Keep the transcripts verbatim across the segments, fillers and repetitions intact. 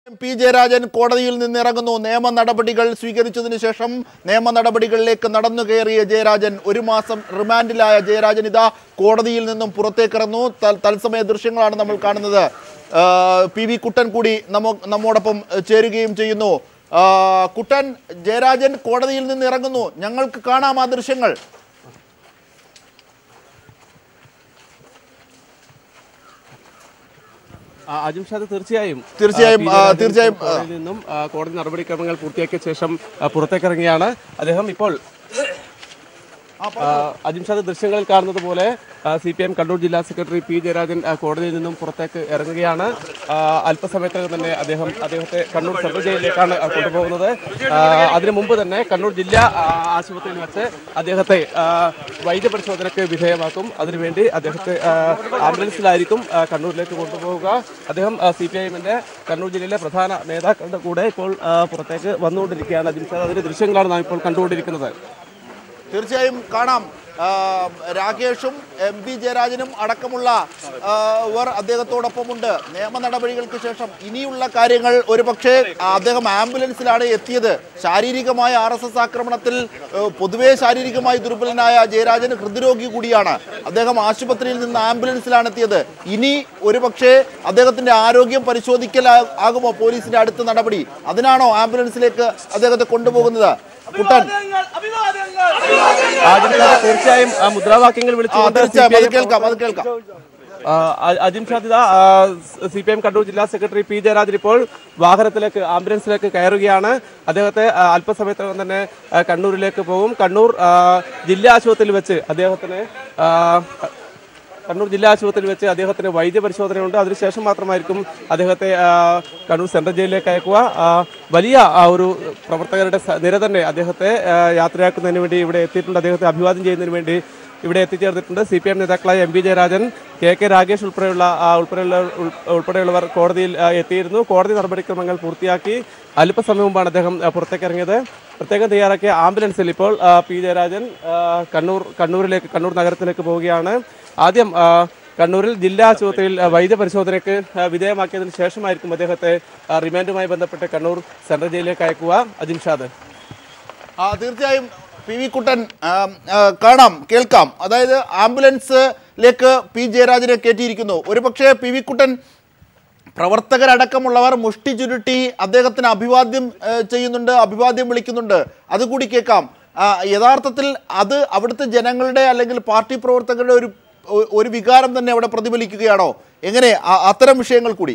P Jayarajan കോടതിയിൽ നിന്നിറങ്ങുന്നു. നിയമ നടപടികൾ സ്വീകരിച്ചതിനു ശേഷം നിയമ നടപടികളിലേക്ക് നടന്നു കയറിയ ജയരാജൻ, ഒരു മാസം റിമാൻഡിലായ ജയരാജൻ ഇതാ കോടതിയിൽ നിന്നും പുറത്തേക്കിറങ്ങുന്നു. തത്സമയ ദൃശ്യങ്ങളാണ് നമ്മൾ കാണുന്നത്. പി വി കുട്ടൻ കൂടി നമ്മ നമ്മോടൊപ്പം ചേരുകയും ചെയ്യുന്നു. കുട്ടൻ, ജയരാജൻ കോടതിയിൽ നിന്ന് ഇറങ്ങുന്നു, ഞങ്ങൾക്ക് കാണാം ആ ദൃശ്യങ്ങൾ. അജിംഷാദ് തീർച്ചയായും തീർച്ചയായും തീർച്ചയായും നിന്നും കോടതി നടപടിക്രമങ്ങൾ പൂർത്തിയാക്കിയ ശേഷം പുറത്തേക്കിറങ്ങിയാണ് അദ്ദേഹം. ഇപ്പോൾ അജിംഷാദ് ദൃശ്യങ്ങളിൽ കാണുന്നത് പോലെ സി പി എം കണ്ണൂർ ജില്ലാ സെക്രട്ടറി പി ജയരാജൻ കോടതിയിൽ നിന്നും പുറത്തേക്ക് ഇറങ്ങുകയാണ്. അല്പസമയത്തിനകം തന്നെ അദ്ദേഹം അദ്ദേഹത്തെ കണ്ണൂർ സെൻട്രൽ ജയിലിലേക്കാണ് കൊണ്ടുപോകുന്നത്. അതിനു മുമ്പ് തന്നെ കണ്ണൂർ ജില്ലാ ആശുപത്രിയിൽ വെച്ച് അദ്ദേഹത്തെ വൈദ്യപരിശോധനയ്ക്ക് വിധേയമാക്കും. അതിനുവേണ്ടി അദ്ദേഹത്തെ ആംബുലൻസിലായിരിക്കും കണ്ണൂരിലേക്ക് കൊണ്ടുപോവുക. അദ്ദേഹം സി പി ഐ എമ്മിന്റെ കണ്ണൂർ ജില്ലയിലെ പ്രധാന നേതാക്കളുടെ കൂടെ ഇപ്പോൾ പുറത്തേക്ക് വന്നുകൊണ്ടിരിക്കുകയാണ്. അജിംഷാദ് അതിന്റെ ദൃശ്യങ്ങളാണ് നാം ഇപ്പോൾ കണ്ടുകൊണ്ടിരിക്കുന്നത്. തീർച്ചയായും കാണാം. രാകേഷും എം പി ജയരാജനും അടക്കമുള്ള ഇവർ അദ്ദേഹത്തോടൊപ്പമുണ്ട്. നിയമ നടപടികൾക്ക് ശേഷം ഇനിയുള്ള കാര്യങ്ങൾ ഒരു പക്ഷേ അദ്ദേഹം ആംബുലൻസിലാണ് എത്തിയത്. ശാരീരികമായ ആർ എസ് എസ് ആക്രമണത്തിൽ പൊതുവെ ശാരീരികമായി ദുർബലനായ ജയരാജൻ ഹൃദ്രോഗി കൂടിയാണ്. അദ്ദേഹം ആശുപത്രിയിൽ നിന്ന് ആംബുലൻസിലാണ് എത്തിയത്. ഇനി ഒരു പക്ഷേ അദ്ദേഹത്തിന്റെ ആരോഗ്യം പരിശോധിക്കൽ ആകുമോ പോലീസിന്റെ അടുത്ത നടപടി? അതിനാണോ ആംബുലൻസിലേക്ക് അദ്ദേഹത്തെ കൊണ്ടുപോകുന്നത്? കുട്ടൻ, തീർച്ചയായും മുദ്രാവാക്യങ്ങൾ വിളിച്ചു Ajimshad C P M Kannur ജില്ലാ സെക്രട്ടറി പി ജയരാജൻ ഇപ്പോൾ വാഹനത്തിലേക്ക് ആംബുലൻസിലേക്ക് കയറുകയാണ്. അദ്ദേഹത്തെ അല്പസമയത്തിനകം തന്നെ കണ്ണൂരിലേക്ക് പോകും. കണ്ണൂർ ജില്ലാ ആശുപത്രിയിൽ വെച്ച് അദ്ദേഹത്തിന് കണ്ണൂർ ജില്ലാ ആശുപത്രിയിൽ വെച്ച് അദ്ദേഹത്തിന് വൈദ്യപരിശോധനയുണ്ട്. അതിനുശേഷം മാത്രമായിരിക്കും അദ്ദേഹത്തെ കണ്ണൂർ സെൻട്രൽ ജയിലിലേക്ക് അയക്കുക. വലിയ ഒരു പ്രവർത്തകരുടെ നിര തന്നെ അദ്ദേഹത്തെ യാത്രയാക്കുന്നതിന് വേണ്ടി ഇവിടെ എത്തിയിട്ടുണ്ട്. അദ്ദേഹത്തെ അഭിവാദ്യം ചെയ്യുന്നതിന് വേണ്ടി ഇവിടെ എത്തിച്ചേർന്നിട്ടുണ്ട്. സി പി എം നേതാക്കളായ M P Jayarajan, K K Ragesh ഉൾപ്പെടെയുള്ള ഉൾപ്പെടെയുള്ള ഉൾപ്പെടെയുള്ളവർ കോടതിയിൽ എത്തിയിരുന്നു. കോടതി നടപടിക്രമങ്ങൾ പൂർത്തിയാക്കി അല്പസമയം മുമ്പാണ് അദ്ദേഹം പുറത്തേക്കിറങ്ങിയത്. പ്രത്യേകം തയ്യാറാക്കിയ ആംബുലൻസിൽ ഇപ്പോൾ പി ജയരാജൻ കണ്ണൂർ കണ്ണൂരിലേക്ക് കണ്ണൂർ നഗരത്തിലേക്ക് പോവുകയാണ്. ആദ്യം കണ്ണൂരിൽ ജില്ലാ ആശുപത്രിയിൽ വൈദ്യപരിശോധനയ്ക്ക് വിധേയമാക്കിയതിനു ശേഷമായിരിക്കും അദ്ദേഹത്തെ റിമാൻഡുമായി ബന്ധപ്പെട്ട് കണ്ണൂർ സെൻട്രൽ ജയിലിലേക്ക് അയക്കുക. അജിംഷാദ്, തീർച്ചയായും പി വി കുട്ടൻ, കാണാം, കേൾക്കാം. അതായത് ആംബുലൻസിലേക്ക് പി ജയരാജനെ കയറ്റിയിരിക്കുന്നു. ഒരുപക്ഷെ പി വി കുട്ടൻ, പ്രവർത്തകരടക്കമുള്ളവർ മുഷ്ടി ചുരുട്ടി അദ്ദേഹത്തിന് അഭിവാദ്യം ചെയ്യുന്നുണ്ട്, അഭിവാദ്യം വിളിക്കുന്നുണ്ട്. അതുകൂടി കേൾക്കാം. യഥാർത്ഥത്തിൽ അത് അവിടുത്തെ ജനങ്ങളുടെ അല്ലെങ്കിൽ പാർട്ടി പ്രവർത്തകരുടെ ഒരു ഒരു വികാരം തന്നെ അവിടെ പ്രതിഫലിക്കുകയാണോ? എങ്ങനെ അത്തരം വിഷയങ്ങൾ കൂടി?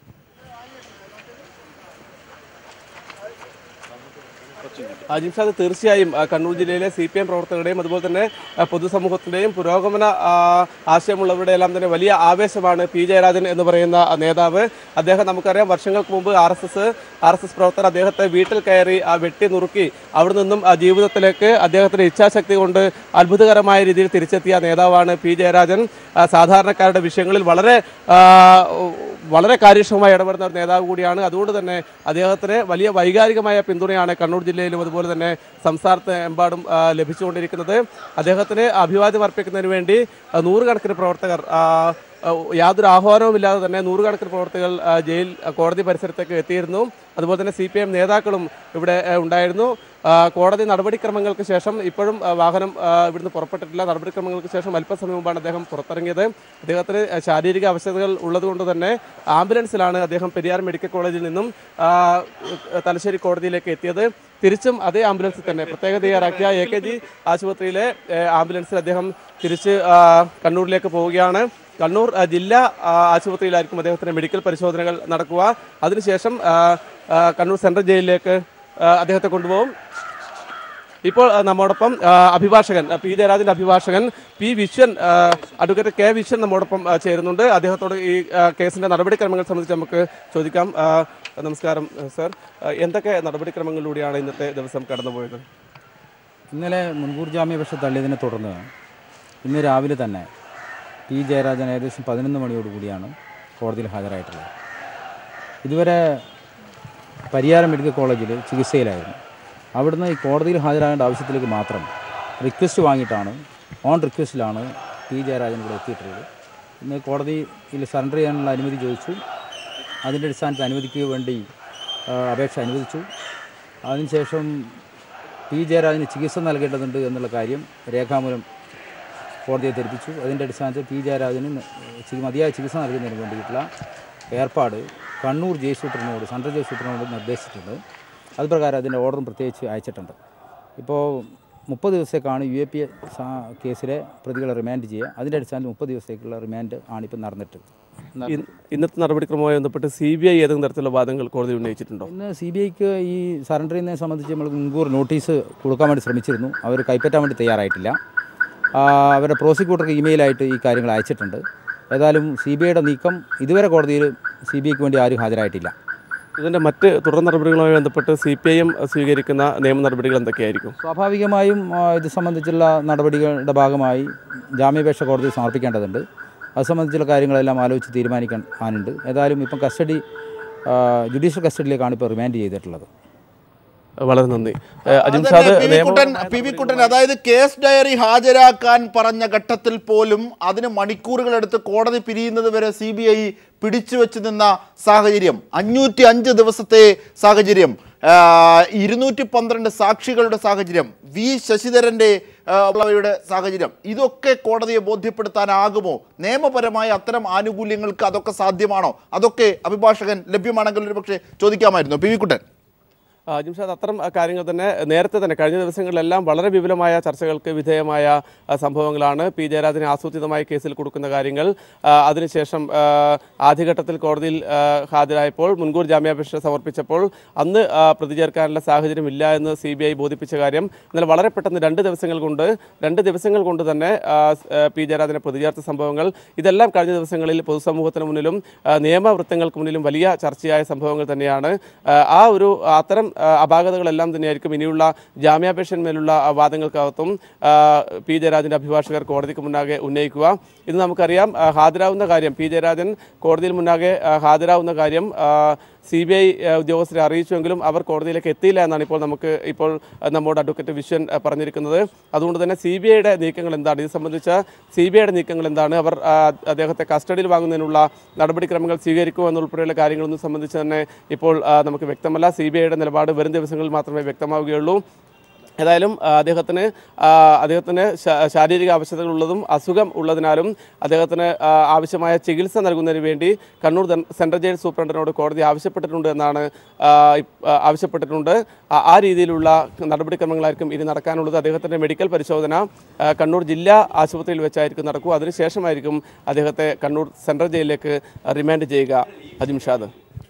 അജിംഷാദ്, തീർച്ചയായും കണ്ണൂർ ജില്ലയിലെ സി പി എം പ്രവർത്തകരുടെയും അതുപോലെ തന്നെ പൊതുസമൂഹത്തിൻ്റെയും പുരോഗമന ആശയമുള്ളവരുടെ എല്ലാം തന്നെ വലിയ ആവേശമാണ് പി ജയരാജൻ എന്ന് പറയുന്ന നേതാവ്. അദ്ദേഹം നമുക്കറിയാം, വർഷങ്ങൾക്ക് മുമ്പ് R S S R S S പ്രവർത്തകർ അദ്ദേഹത്തെ വീട്ടിൽ കയറി വെട്ടി നുറുക്കി അവിടെ നിന്നും ജീവിതത്തിലേക്ക് അദ്ദേഹത്തിന്റെ ഇച്ഛാശക്തി കൊണ്ട് അത്ഭുതകരമായ രീതിയിൽ തിരിച്ചെത്തിയ നേതാവാണ് പി ജയരാജൻ. സാധാരണക്കാരുടെ വിഷയങ്ങളിൽ വളരെ വളരെ കാര്യക്ഷമമായി ഇടപെടുന്ന ഒരു നേതാവ് കൂടിയാണ്. അതുകൊണ്ട് തന്നെ അദ്ദേഹത്തിന് വലിയ വൈകാരികമായ പിന്തുണയാണ് കണ്ണൂർ ജില്ലയിലും അതുപോലെ തന്നെ സംസ്ഥാനത്ത് എമ്പാടും ലഭിച്ചുകൊണ്ടിരിക്കുന്നത്. അദ്ദേഹത്തിന് അഭിവാദ്യം അർപ്പിക്കുന്നതിന് വേണ്ടി നൂറുകണക്കിന് പ്രവർത്തകർ, യാതൊരു ആഹ്വാനവുമില്ലാതെ തന്നെ നൂറുകണക്കിന് പ്രവർത്തകർ ജയിൽ കോടതി പരിസരത്തേക്ക് എത്തിയിരുന്നു. അതുപോലെ തന്നെ സി പി എം നേതാക്കളും ഇവിടെ ഉണ്ടായിരുന്നു. കോടതി നടപടിക്രമങ്ങൾക്ക് ശേഷം ഇപ്പോഴും വാഹനം ഇവിടുന്ന് പുറപ്പെട്ടിട്ടില്ല. നടപടിക്രമങ്ങൾക്ക് ശേഷം അല്പസമയം മുമ്പാണ് അദ്ദേഹം പുറത്തിറങ്ങിയത്. അദ്ദേഹത്തിന് ശാരീരിക അവശതകൾ ഉള്ളതുകൊണ്ട് തന്നെ ആംബുലൻസിലാണ് അദ്ദേഹം പെരിയാർ മെഡിക്കൽ കോളേജിൽ നിന്നും തലശ്ശേരി കോടതിയിലേക്ക് എത്തിയത്. തിരിച്ചും അതേ ആംബുലൻസിൽ തന്നെ പ്രത്യേക തയ്യാറാക്കിയ എ കെ ജി ആശുപത്രിയിലെ ആംബുലൻസിൽ അദ്ദേഹം തിരിച്ച് കണ്ണൂരിലേക്ക് പോവുകയാണ്. കണ്ണൂർ ജില്ലാ ആശുപത്രിയിലായിരിക്കും അദ്ദേഹത്തിന് മെഡിക്കൽ പരിശോധനകൾ നടക്കുക. അതിനുശേഷം കണ്ണൂർ സെൻട്രൽ ജയിലിലേക്ക് അദ്ദേഹത്തെ കൊണ്ടുപോകും. ഇപ്പോൾ നമ്മോടൊപ്പം അഭിഭാഷകൻ പി ജയരാജന്റെ അഭിഭാഷകൻ P Viswan, advocate K Viswan നമ്മോടൊപ്പം ചേരുന്നുണ്ട്. അദ്ദേഹത്തോട് ഈ കേസിന്റെ നടപടിക്രമങ്ങൾ സംബന്ധിച്ച് നമുക്ക് ചോദിക്കാം. നമസ്കാരം സർ, എന്തൊക്കെ നടപടിക്രമങ്ങളിലൂടെയാണ് ഇന്നത്തെ ദിവസം കടന്നുപോയത്? ഇന്നലെ മുൻകൂർ ജാമ്യാപേക്ഷ തള്ളിയതിനെ തുടർന്ന് ഇന്ന് രാവിലെ തന്നെ പി ജയരാജൻ ഏകദേശം പതിനൊന്ന് മണിയോടുകൂടിയാണ് കോടതിയിൽ ഹാജരായിട്ടുള്ളത്. ഇതുവരെ പരിയാരം മെഡിക്കൽ കോളേജിൽ ചികിത്സയിലായിരുന്നു. അവിടുന്ന് ഈ കോടതിയിൽ ഹാജരാകേണ്ട ആവശ്യത്തിലേക്ക് മാത്രം റിക്വസ്റ്റ് വാങ്ങിയിട്ടാണ്, ഓൺ റിക്വസ്റ്റിലാണ് പി ജയരാജൻ ഇവിടെ എത്തിയിട്ടുള്ളത്. ഇന്ന് കോടതിയിൽ സറണ്ടർ ചെയ്യാനുള്ള അനുമതി ചോദിച്ചു. അതിൻ്റെ അടിസ്ഥാനത്തിൽ അനുവദിക്കുക വേണ്ടി അപേക്ഷ അനുവദിച്ചു. അതിനുശേഷം പി ജയരാജന് ചികിത്സ നൽകേണ്ടതുണ്ട് എന്നുള്ള കാര്യം രേഖാമൂലം കോടതിയെ ധരിപ്പിച്ചു. അതിൻ്റെ അടിസ്ഥാനത്തിൽ പി ജയരാജന് മതിയായ ചികിത്സ നൽകുന്നതിന് വേണ്ടിയിട്ടുള്ള ഏർപ്പാട് കണ്ണൂർ ജയിൽ സൂപ്രണ്ടിനോട് സെൻട്രൽ ജയിൽ സൂപ്രണ്ടിനോട് നിർദ്ദേശിച്ചിട്ടുണ്ട്. അതുപ്രകാരം അതിൻ്റെ ഓർഡറും പ്രത്യേകിച്ച് അയച്ചിട്ടുണ്ട്. ഇപ്പോൾ മുപ്പത് ദിവസത്തേക്കാണ് യു എ പി എ കേസിലെ പ്രതികളെ റിമാൻഡ് ചെയ്യുക. അതിൻ്റെ അടിസ്ഥാനത്തിൽ മുപ്പത് ദിവസത്തേക്കുള്ള റിമാൻഡ് ആണിപ്പോൾ നടന്നിട്ട്. ഇന്നത്തെ നടപടിക്രമവുമായി ബന്ധപ്പെട്ട് സി ബി ഐ ഏതെങ്കിലും തരത്തിലുള്ള വാദങ്ങൾ കോടതി ഉന്നയിച്ചിട്ടുണ്ടോ? ഇന്ന് സി ബി ഐക്ക് ഈ സറണ്ടർ ചെയ്യുന്നതിനെ സംബന്ധിച്ച് നമ്മൾ മുൻകൂർ നോട്ടീസ് കൊടുക്കാൻ വേണ്ടി ശ്രമിച്ചിരുന്നു. അവർ കൈപ്പറ്റാൻ വേണ്ടി തയ്യാറായിട്ടില്ല. അവരുടെ പ്രോസിക്യൂട്ടർക്ക് ഇമെയിലായിട്ട് ഈ കാര്യങ്ങൾ അയച്ചിട്ടുണ്ട്. ഏതായാലും സി ബി ഐയുടെ നീക്കം ഇതുവരെ കോടതിയിൽ സി ബി ഐക്ക് വേണ്ടി ആരും ഹാജരായിട്ടില്ല. ഇതിൻ്റെ മറ്റ് തുടർ നടപടികളുമായി ബന്ധപ്പെട്ട് സി പി ഐ എം സ്വീകരിക്കുന്ന നിയമ നടപടികൾ എന്തൊക്കെയായിരിക്കും? സ്വാഭാവികമായും ഇത് സംബന്ധിച്ചുള്ള നടപടികളുടെ ഭാഗമായി ജാമ്യാപേക്ഷ കോടതിയിൽ സമർപ്പിക്കേണ്ടതുണ്ട്. അത് സംബന്ധിച്ചുള്ള കാര്യങ്ങളെല്ലാം ആലോചിച്ച് തീരുമാനിക്കാനുണ്ട്. ഏതായാലും ഇപ്പം കസ്റ്റഡി ജുഡീഷ്യൽ കസ്റ്റഡിയിലേക്കാണ് ഇപ്പോൾ റിമാൻഡ് ചെയ്തിട്ടുള്ളത്. വളരെ നന്ദി. പി വി കുട്ടൻ, അതായത് കേസ് ഡയറി ഹാജരാക്കാൻ പറഞ്ഞ ഘട്ടത്തിൽ പോലും അതിന് മണിക്കൂറുകളെടുത്ത് കോടതി പിരിയുന്നത് വരെ സി ബി ഐ പിടിച്ചു വെച്ച് നിന്ന സാഹചര്യം, അഞ്ഞൂറ്റി അഞ്ച് ദിവസത്തെ സാഹചര്യം, ഇരുന്നൂറ്റി പന്ത്രണ്ട് സാക്ഷികളുടെ സാഹചര്യം, വി ശശിധരൻ്റെ യുടെ സാഹചര്യം, ഇതൊക്കെ കോടതിയെ ബോധ്യപ്പെടുത്താനാകുമോ? നിയമപരമായ അത്തരം ആനുകൂല്യങ്ങൾക്ക് അതൊക്കെ സാധ്യമാണോ? അതൊക്കെ അഭിഭാഷകൻ ലഭ്യമാണെങ്കിൽ ഒരു പക്ഷേ ചോദിക്കാമായിരുന്നു. P V Kuttan. ജിംഷാദ്, അത്തരം കാര്യങ്ങൾ തന്നെ നേരത്തെ തന്നെ കഴിഞ്ഞ ദിവസങ്ങളിലെല്ലാം വളരെ വിപുലമായ ചർച്ചകൾക്ക് വിധേയമായ സംഭവങ്ങളാണ്. പി ജയരാജനെ ആസൂത്രിതമായ കേസിൽ കൊടുക്കുന്ന കാര്യങ്ങൾ, അതിനുശേഷം ആദ്യഘട്ടത്തിൽ കോടതിയിൽ ഹാജരായപ്പോൾ മുൻകൂർ ജാമ്യാപേക്ഷ സമർപ്പിച്ചപ്പോൾ അന്ന് പ്രതി ചേർക്കാനുള്ള സാഹചര്യമില്ല എന്ന് സി ബി ഐ ബോധിപ്പിച്ച കാര്യം എന്നാൽ വളരെ പെട്ടെന്ന് രണ്ട് ദിവസങ്ങൾ കൊണ്ട് രണ്ട് ദിവസങ്ങൾ കൊണ്ട് തന്നെ പി ജയരാജനെ പ്രതി ചേർത്ത സംഭവങ്ങൾ, ഇതെല്ലാം കഴിഞ്ഞ ദിവസങ്ങളിൽ പൊതുസമൂഹത്തിന് മുന്നിലും നിയമവൃത്തങ്ങൾക്ക് മുന്നിലും വലിയ ചർച്ചയായ സംഭവങ്ങൾ തന്നെയാണ്. ആ ഒരു അത്തരം അപാകതകളെല്ലാം തന്നെയായിരിക്കും ഇനിയുള്ള ജാമ്യാപേക്ഷന്മേലുള്ള വാദങ്ങൾക്കകത്തും പി ജയരാജൻ്റെ അഭിഭാഷകർ കോടതിക്ക് മുന്നാകെ ഉന്നയിക്കുക. ഇത് നമുക്കറിയാം. ഹാജരാവുന്ന കാര്യം, പി ജയരാജൻ കോടതിയിൽ മുന്നാകെ ഹാജരാവുന്ന കാര്യം സി ബി ഐ ഉദ്യോഗസ്ഥരെ അറിയിച്ചുവെങ്കിലും അവർ കോടതിയിലേക്ക് എത്തിയില്ല എന്നാണ് ഇപ്പോൾ നമുക്ക് ഇപ്പോൾ നമ്മോട് അഡ്വക്കേറ്റ് വിശ്വൻ പറഞ്ഞിരിക്കുന്നത്. അതുകൊണ്ട് തന്നെ സി ബി ഐയുടെ നീക്കങ്ങൾ എന്താണ്, ഇത് സംബന്ധിച്ച സി ബി ഐയുടെ നീക്കങ്ങൾ എന്താണ്, അവർ അദ്ദേഹത്തെ കസ്റ്റഡിയിൽ വാങ്ങുന്നതിനുള്ള നടപടിക്രമങ്ങൾ സ്വീകരിക്കുമോ എന്നുൾപ്പെടെയുള്ള കാര്യങ്ങളൊന്നും സംബന്ധിച്ച് തന്നെ ഇപ്പോൾ നമുക്ക് വ്യക്തമല്ല. സി ബി ഐയുടെ നിലപാട് വരും ദിവസങ്ങളിൽ മാത്രമേ വ്യക്തമാവുകയുള്ളൂ. ഏതായാലും അദ്ദേഹത്തിന് അദ്ദേഹത്തിന് ശാരീരിക ആവശ്യതകളുള്ളതും അസുഖം ഉള്ളതിനാലും അദ്ദേഹത്തിന് ആവശ്യമായ ചികിത്സ നൽകുന്നതിന് വേണ്ടി കണ്ണൂർ സെൻട്രൽ ജയിൽ സൂപ്രണ്ടിനോട് കോടതി ആവശ്യപ്പെട്ടിട്ടുണ്ട് എന്നാണ് ആവശ്യപ്പെട്ടിട്ടുണ്ട്. ആ രീതിയിലുള്ള നടപടിക്രമങ്ങളായിരിക്കും ഇനി നടക്കാനുള്ളത്. അദ്ദേഹത്തിൻ്റെ മെഡിക്കൽ പരിശോധന കണ്ണൂർ ജില്ലാ ആശുപത്രിയിൽ വെച്ചായിരിക്കും നടക്കുക. അതിനുശേഷമായിരിക്കും അദ്ദേഹത്തെ കണ്ണൂർ സെൻട്രൽ ജയിലിലേക്ക് റിമാൻഡ് ചെയ്യുക. അജിംഷാദ്.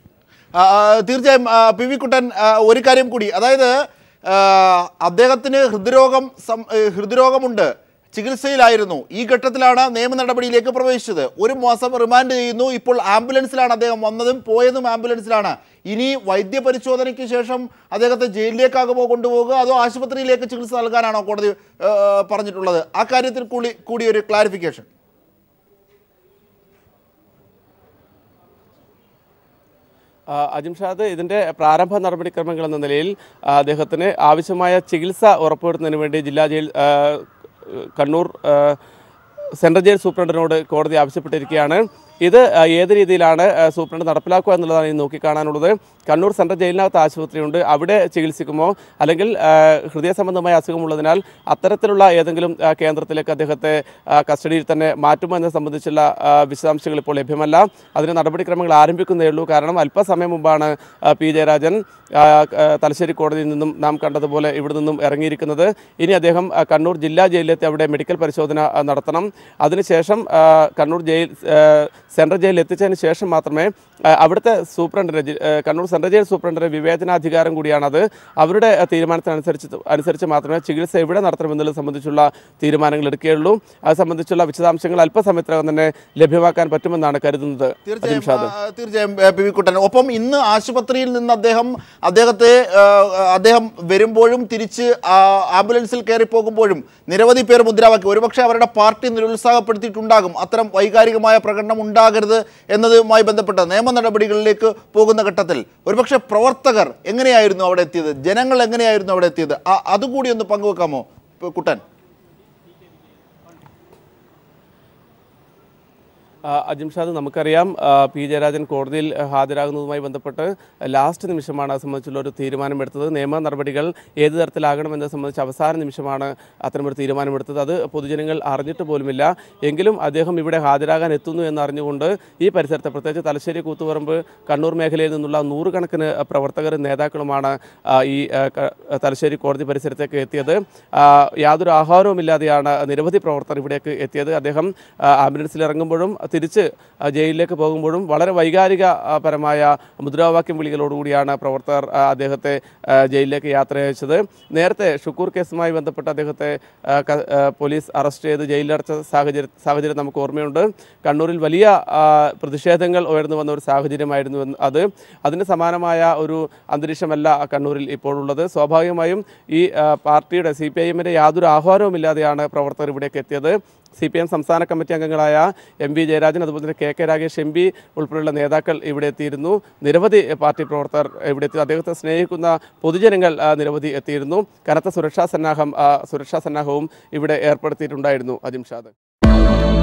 തീർച്ചയായും പി വി കുട്ടൻ, ഒരു കാര്യം കൂടി, അതായത് അദ്ദേഹത്തിന് ഹൃദ്രോഗം ഹൃദ്രോഗമുണ്ട്, ചികിത്സയിലായിരുന്നു. ഈ ഘട്ടത്തിലാണ് നിയമ നടപടിയിലേക്ക് പ്രവേശിച്ചത്. ഒരു മാസം റിമാൻഡ് ചെയ്യുന്നു. ഇപ്പോൾ ആംബുലൻസിലാണ് അദ്ദേഹം വന്നതും പോയതും ആംബുലൻസിലാണ്. ഇനി വൈദ്യപരിശോധനയ്ക്ക് ശേഷം അദ്ദേഹത്തെ ജയിലിലേക്കാകുമോ കൊണ്ടുപോകുക, അതോ ആശുപത്രിയിലേക്ക് ചികിത്സ നൽകാനാണോ കോടതി പറഞ്ഞിട്ടുള്ളത്? ആ കാര്യത്തിൽ കൂടി കൂടി ഒരു ക്ലാരിഫിക്കേഷൻ. അജിംഷാദ്, ഇതിൻ്റെ പ്രാരംഭ നടപടിക്രമങ്ങൾ എന്ന നിലയിൽ അദ്ദേഹത്തിന് ആവശ്യമായ ചികിത്സ ഉറപ്പുവരുത്തുന്നതിന് വേണ്ടി ജില്ലാ ജയിൽ കണ്ണൂർ സെൻട്രൽ ജയിൽ സൂപ്രണ്ടിനോട് കോടതി ആവശ്യപ്പെട്ടിരിക്കുകയാണ്. ഇത് ഏത് രീതിയിലാണ് സൂപ്രണ്ട് നടപ്പിലാക്കുക എന്നുള്ളതാണ് ഇനി നോക്കിക്കാണാനുള്ളത്. കണ്ണൂർ സെൻട്രൽ ജയിലിനകത്ത് ആശുപത്രിയുണ്ട്, അവിടെ ചികിത്സിക്കുമോ, അല്ലെങ്കിൽ ഹൃദയ സംബന്ധമായ അസുഖമുള്ളതിനാൽ അത്തരത്തിലുള്ള ഏതെങ്കിലും കേന്ദ്രത്തിലേക്ക് അദ്ദേഹത്തെ കസ്റ്റഡിയിൽ തന്നെ മാറ്റുമോ എന്നത് സംബന്ധിച്ചുള്ള വിശദാംശങ്ങൾ ഇപ്പോൾ ലഭ്യമല്ല. അതിന് നടപടിക്രമങ്ങൾ ആരംഭിക്കുന്നേ ഉള്ളൂ. കാരണം അല്പസമയം മുമ്പാണ് പി ജയരാജൻ തലശ്ശേരി കോടതിയിൽ നിന്നും നാം കണ്ടതുപോലെ ഇവിടെ നിന്നും ഇറങ്ങിയിരിക്കുന്നത്. ഇനി അദ്ദേഹം കണ്ണൂർ ജില്ലാ ജയിലിലെത്തി അവിടെ മെഡിക്കൽ പരിശോധന നടത്തണം. അതിനുശേഷം കണ്ണൂർ ജയിൽ സെൻട്രൽ ജയിലിൽ എത്തിച്ചതിന് ശേഷം മാത്രമേ അവിടുത്തെ സൂപ്രണ്ടിൻ്റെ കണ്ണൂർ സെൻട്രൽ ജയിൽ സൂപ്രണ്ടിൻ്റെ വിവേചനാധികാരം കൂടിയാണത്. അവരുടെ തീരുമാനത്തിനനുസരിച്ച് അനുസരിച്ച് മാത്രമേ ചികിത്സ എവിടെ നടത്തണമെന്നുള്ളത് സംബന്ധിച്ചുള്ള തീരുമാനങ്ങൾ എടുക്കുകയുള്ളൂ. അത് സംബന്ധിച്ചുള്ള വിശദാംശങ്ങൾ അല്പസമയത്തിനകം തന്നെ ലഭ്യമാക്കാൻ പറ്റുമെന്നാണ് കരുതുന്നത്. തീർച്ചയായും പി വി കുട്ടൻ. ഒപ്പം ഇന്ന് ആശുപത്രിയിൽ നിന്ന് അദ്ദേഹം അദ്ദേഹത്തെ അദ്ദേഹം വരുമ്പോഴും തിരിച്ച് ആംബുലൻസിൽ കയറി പോകുമ്പോഴും നിരവധി പേർ മുദ്രാവാക്യം, ഒരുപക്ഷെ അവരുടെ പാർട്ടി നിരുത്സാഹപ്പെടുത്തിയിട്ടുണ്ടാകും. അത്തരം വൈകാരികമായ പ്രകടനം ഉണ്ടാകരുത് എന്നതുമായി ബന്ധപ്പെട്ട് നിയമ നടപടികളിലേക്ക് പോകുന്ന ഘട്ടത്തിൽ ഒരുപക്ഷെ പ്രവർത്തകർ എങ്ങനെയായിരുന്നു അവിടെ എത്തിയത്, ജനങ്ങൾ എങ്ങനെയായിരുന്നു അവിടെ എത്തിയത്, അതുകൂടി ഒന്ന് പങ്കുവെക്കാമോ കുട്ടൻ? അജിംഷാദ്, നമുക്കറിയാം പി ജയരാജൻ കോടതിയിൽ ഹാജരാകുന്നതുമായി ബന്ധപ്പെട്ട് ലാസ്റ്റ് നിമിഷമാണ് അത് സംബന്ധിച്ചുള്ള ഒരു തീരുമാനമെടുത്തത്. നിയമ നടപടികൾ ഏത് തരത്തിലാകണമെന്നത് സംബന്ധിച്ച് അവസാന നിമിഷമാണ് അത്തരമൊരു തീരുമാനമെടുത്തത്. അത് പൊതുജനങ്ങൾ അറിഞ്ഞിട്ട് പോലുമില്ല. എങ്കിലും അദ്ദേഹം ഇവിടെ ഹാജരാകാൻ എത്തുന്നു എന്നറിഞ്ഞുകൊണ്ട് ഈ പരിസരത്ത്, പ്രത്യേകിച്ച് തലശ്ശേരി, കൂത്തുപറമ്പ്, കണ്ണൂർ മേഖലയിൽ നിന്നുള്ള നൂറുകണക്കിന് പ്രവർത്തകരും നേതാക്കളുമാണ് ഈ തലശ്ശേരി കോടതി പരിസരത്തേക്ക് എത്തിയത്. യാതൊരു ആഹാരവുമില്ലാതെയാണ് നിരവധി പ്രവർത്തകർ ഇവിടേക്ക് എത്തിയത്. അദ്ദേഹം ആംബുലൻസിൽ ഇറങ്ങുമ്പോഴും തിരിച്ച് ജയിലിലേക്ക് പോകുമ്പോഴും വളരെ വൈകാരിക പരമായ മുദ്രാവാക്യം വിളികളോടുകൂടിയാണ് പ്രവർത്തകർ അദ്ദേഹത്തെ ജയിലിലേക്ക് യാത്ര അയച്ചത്. നേരത്തെ ഷുക്കൂർ കേസുമായി ബന്ധപ്പെട്ട് അദ്ദേഹത്തെ പോലീസ് അറസ്റ്റ് ചെയ്ത് ജയിലിലടച്ച സാഹചര്യം സാഹചര്യം നമുക്ക് ഓർമ്മയുണ്ട്. കണ്ണൂരിൽ വലിയ പ്രതിഷേധങ്ങൾ ഉയർന്നു വന്ന ഒരു സാഹചര്യമായിരുന്നു അത്. അതിന് സമാനമായ ഒരു അന്തരീക്ഷമല്ല കണ്ണൂരിൽ ഇപ്പോഴുള്ളത്. സ്വാഭാവികമായും ഈ പാർട്ടിയുടെ സി പി ഐ എമ്മിൻ്റെ യാതൊരു ആഹ്വാനവുമില്ലാതെയാണ് പ്രവർത്തകർ ഇവിടേക്ക് എത്തിയത്. സി പി എം സംസ്ഥാന കമ്മിറ്റി അംഗങ്ങളായ എം വി ജയരാജൻ, അതുപോലെ തന്നെ K K Ragesh M P ഉൾപ്പെടെയുള്ള നേതാക്കൾ ഇവിടെ എത്തിയിരുന്നു. നിരവധി പാർട്ടി പ്രവർത്തകർ ഇവിടെ എത്തി. അദ്ദേഹത്തെ സ്നേഹിക്കുന്ന പൊതുജനങ്ങൾ നിരവധി എത്തിയിരുന്നു. കനത്ത സുരക്ഷാ സന്നാഹം സുരക്ഷാ സന്നാഹവും ഇവിടെ ഏർപ്പെടുത്തിയിട്ടുണ്ടായിരുന്നു. അജിംഷാദ്.